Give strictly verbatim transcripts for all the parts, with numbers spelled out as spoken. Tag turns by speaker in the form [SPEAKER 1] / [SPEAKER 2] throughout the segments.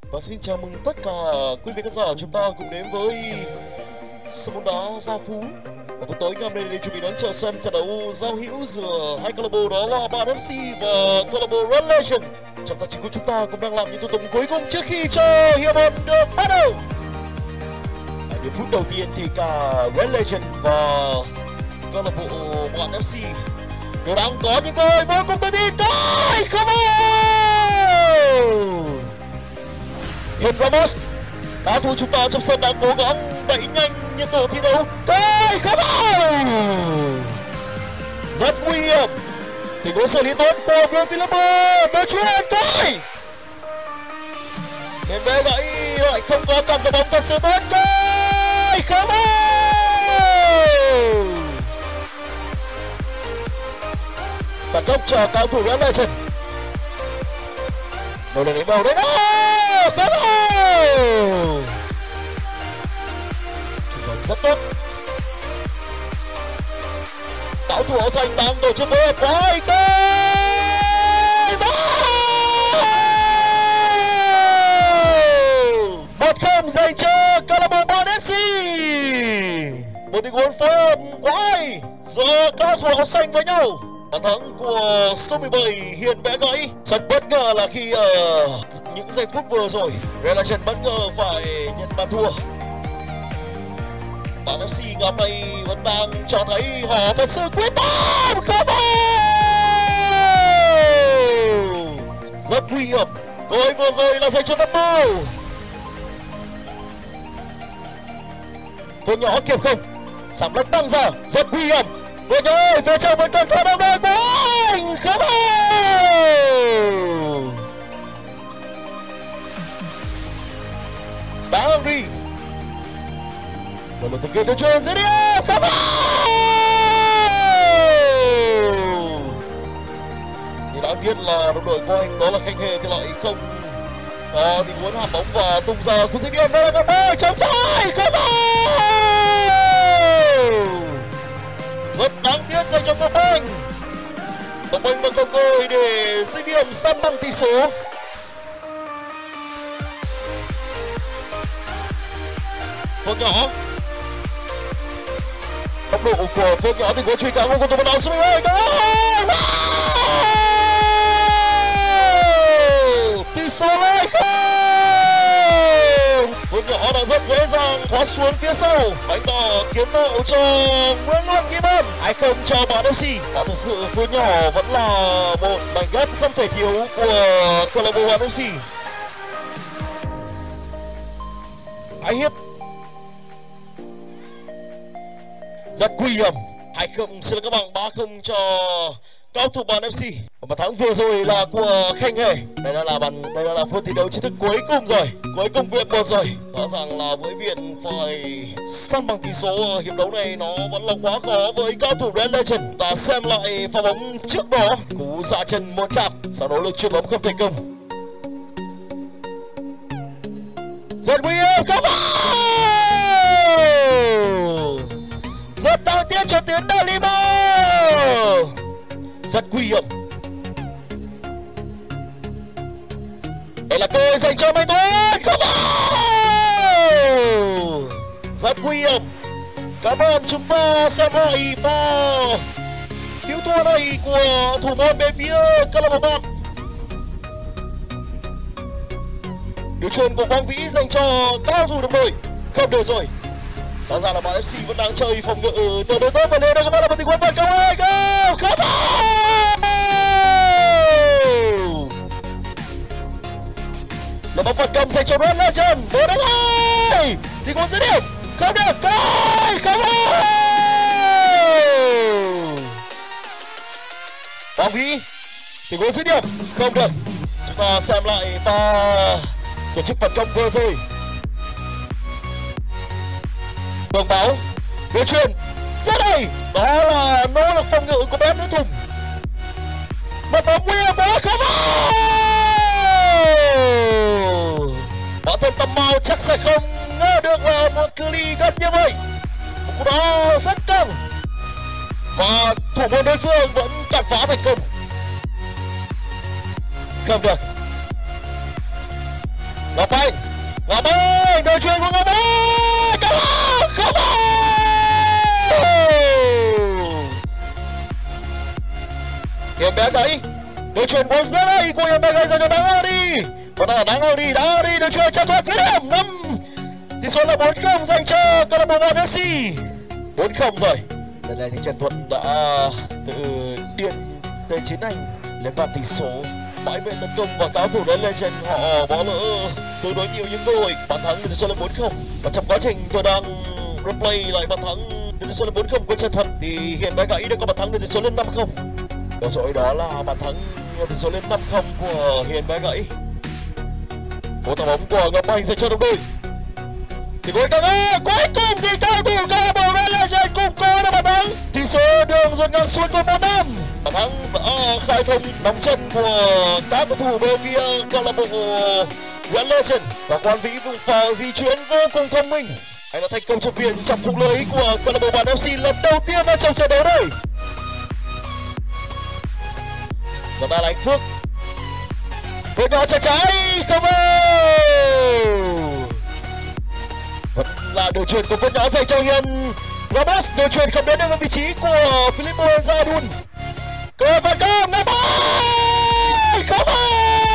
[SPEAKER 1] Và xin chào mừng tất cả quý vị khán giả, chúng ta cùng đến với sân bóng đá Gia Phú. Và buổi tối ngày hôm nay để chuẩn bị đón chờ sân trận đấu giao hữu giữa hai câu lạc bộ, đó là Bạn ép xê và câu lạc bộ Red Legend. Trong tài chính của chúng ta cũng đang làm những thủ tục cuối cùng trước khi cho hiệp một được bắt đầu. Ở những phút đầu tiên thì cả Red Legend và câu lạc bộ Bạn ép xê đều đang có những cơ hội vô cùng tự tin. Đây, không Hiền Ramos, đá thủ chúng ta trong sân đang cố gắng đẩy nhanh nhiệt độ thi đấu. Đây, không rất nguy hiểm. Tình huống xử lý tốt của viên Philipper, một chuyền thôi. Bên bên lại lại không có cầm cái bóng thật sự tốt. Đây, không phản công cho cao thủ Red Legend. Một lần đánh đầu đấy đó, không chuyển rất tốt. Cao thủ áo xanh đang tổ chức phối hợp của hai cây một không dành cho câu lạc bộ Bạn ép xê. Một tình huống phối hợp quá hay giữa cao thủ áo xanh với nhau. Bàn thắng của số mười bảy Hiền Bé Gãy. Rất bất ngờ là khi ở uh, những giây phút vừa rồi Red Legend bất ngờ phải nhận bàn thua. Bạn ép xê ngày hôm nay vẫn đang cho thấy họ thật sự quyết tâm. Không rất nguy hiểm. Cơ hội vừa rồi là dành cho Tâm Bưu. Phương nhỏ kịp không? Sắm lắc tăng ra rất nguy hiểm. Vừa ơi, phía trong vẫn còn phá đồng đội của anh. Không đá Henry. Một lần thực hiện được chuyền dưới điểm. Không thì đáng tiếc là đồng đội của anh đó là Khanh Hề thì lại không có tình huống hàm bóng và tung ra của dưới điểm. Đó là Cabo chống trái. Không rất đáng tiếc dành cho Ngọc Anh. Ngọc Anh đã có cơ hội để dứt điểm săn bằng tỷ số. Phương nhỏ, tốc độ của Phương nhỏ thì có truy cản của tụi nó số mười bảy. Tỷ số lại không. Phương nhỏ đã rất dễ dàng thoát xuống phía sau. Bánh đỏ kiếm độ cho Nguyễn Luân Kim Ân. Hai không cho Bạn ép xê. Và thực sự Phương nhỏ vẫn là một mảnh ghép không thể thiếu của câu lạc bộ Bạn ép xê. Hai hiệp rất nguy hiểm. Hai không, xin lỗi các bạn, ba không cho cao thủ Bạn ép xê. Và thắng vừa rồi là của Khanh Hề. Đây là, là bàn đây là phút thi đấu chính thức cuối cùng rồi, cuối cùng Viện một rồi. Rõ ràng là với Viện phải săn bằng tỷ số hiệp đấu này nó vẫn là quá khó với cao thủ Red Legend. Ta xem lại pha bóng trước đó, cú dạ chân một chạm, sau đó lực chuyền bóng không thành công. Rất nguy hiểm, không rất đáng tiếc cho Tiến Dalimo. Rất nguy hiểm. Đây là cơ hội dành cho Mạnh Tuấn. Không rất nguy hiểm. Cảm ơn chúng ta xem lại pha cứu thua này của thủ môn bên phía câu lạc bộ Bạn. Điều chuyền của Quang Vĩ dành cho cao thủ đồng đội. Không được rồi. Rõ ràng là Bạn ép xê vẫn đang chơi phòng ngự tương đối tốt. Và lên đây các bạn là một tình huống phản công. Không là bóng phản công dành cho Red Legend. Một đánh hai. Tình huống dứt điểm. Không được. Coi. Không Quang Vĩ. Tình huống dứt điểm. Không được. Chúng ta xem lại pha tổ chức phản công vừa rồi. Đường báo điều chuyền ra đây, đó là nỗ lực phòng ngự của bé nữ thùng. Một bóng nguy hiểm đó. Không bản thân Tâm Mao chắc sẽ không ngờ được là một cự ly gần như vậy. Một cú đó rất căng và thủ môn đối phương vẫn cản phá thành công. Không được. Ngọc Anh, Ngọc Anh, đội chuyền của Ngọc Anh, không không không Hiền bé gãy, đội chuyền bóng rất hay của Hiền bé gãy dành cho Đáng Ơ đi, và là Đáng Ơ đi, Đáng Ơ đi, đội chuyền Trần Thuật dứt điểm năm, tỷ số là bốn không dành cho câu lạc bộ One ép xê, bốn không rồi. Lần này thì Trần Thuật đã từ điện tới chiến anh lên bàn tỷ số. Mãi về tấn công và cao thủ đến Legend họ bỏ lỡ tương đối nhiều những cơ hội. Bàn thắng tỷ số là bốn không, và trong quá trình tôi đang replay lại bàn thắng tỷ số là bốn không của Trần Thuật thì hiện bé gãy đã có bàn thắng tỷ số lên năm không. Và rồi đó là bàn thắng tỷ số lên năm không của hiện bé gãy. Một thằng bóng của Ngọc Anh dành cho đồng đội. Thì cuối cùng cuối cùng thì cao thủ câu lạc bộ Legend cũng có được bàn thắng. Tỷ số đường dồn ngang suốt của bốn năm. Bàn thắng đã khai thông nóng chân của các cầu thủ bên phía câu lạc bộ Legend, và Quang Vĩ vùng phá di chuyển vô cùng thông minh. Anh đã thành công chụp biên trong khung lưới của câu lạc bộ One ép xê lần đầu tiên ở trong trận đấu đây. Và đây là anh Phước. Phước nhỏ trái trái không ơi. Vẫn là đường chuyền của Phước nhỏ dành cho Hiền Ramos. Đường chuyền không đến được vị trí của Filippo Zadun. Cơ phản công Ngọc Anh không ơi.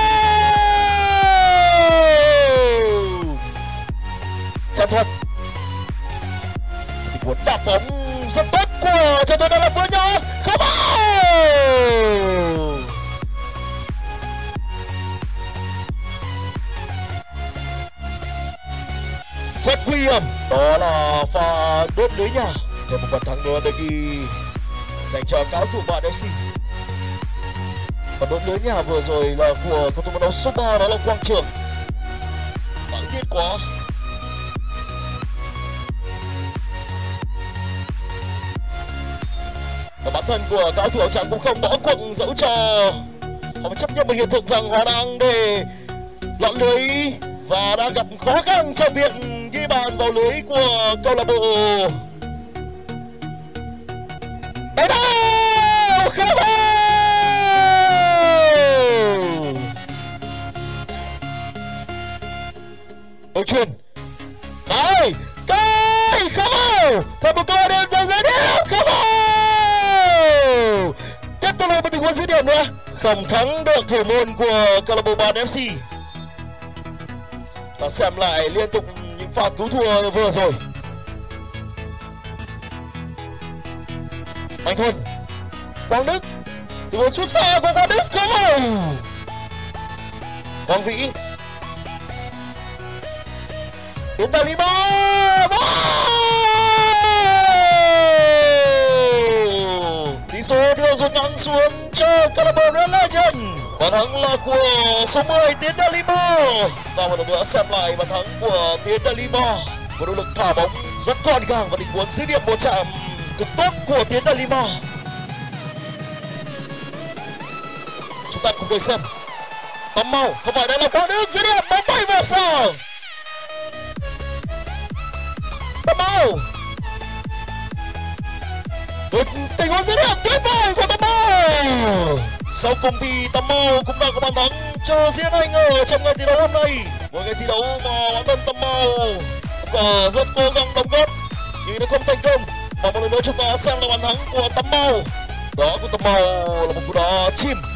[SPEAKER 1] Trần Thuật. Tình huống đạp bóng rất tốt của Trần Thuật, đó là Phước nhỏ không ơi. Rất nguy hiểm, đó là pha đốt lưới nhà. Thêm một bàn thắng nữa đây ghi dành cho cao thủ One ép xê. Và đốt lưới nhà vừa rồi là của cầu thủ vận động số ba, đó là Quang Trường. Đáng tiếc quá. Và bản thân của cao thủ áo trắng cũng không bỏ cuộc, dẫu cho họ phải chấp nhận một hiện thực rằng họ đang để lọt lưới và đang gặp khó khăn trong việc ghi bàn vào lưới của câu lạc bộ. Đấy đâu không đường chuyền cái cái không thêm một cơ hội đến từ dưới điểm không tiếp tục là một tình huống dưới điểm nữa, không thắng được thủ môn của câu lạc bộ One ép xê. Ta xem lại liên tục những pha cứu thua vừa rồi. Anh Thuần, Quang Đức, tình huống sút xa của Quang Đức không vào. Quang Vĩ, đến đây đi ba, tỷ số đưa rút ngắn xuống cho câu lạc bộ Legend. Bàn thắng là của số mười Tiến Dalima. Và một lần nữa xem lại bàn thắng của Tiến Dalima. Một nỗ lực thả bóng rất gọn gàng và tình huống dứt điểm một chạm cực tốt của Tiến Dalima. Chúng ta cùng đợi xem. Tấm màu không phải đây là Quang Đức, dứt điểm bóng bay vào xa. Tấm màu. Tình huống dứt điểm tuyệt vời của Tấm màu. Sau cùng thì Tấm Màu cũng đã có bàn thắng cho Diễn Anh ở trong ngày thi đấu hôm nay. Một ngày thi đấu mà bản thân Tấm Màu cũng rất cố gắng đóng góp nhưng nó không thành công. Và một lần nữa chúng ta xem là bàn thắng của Tấm Màu. Đó của Tấm Màu là một cú đá chim.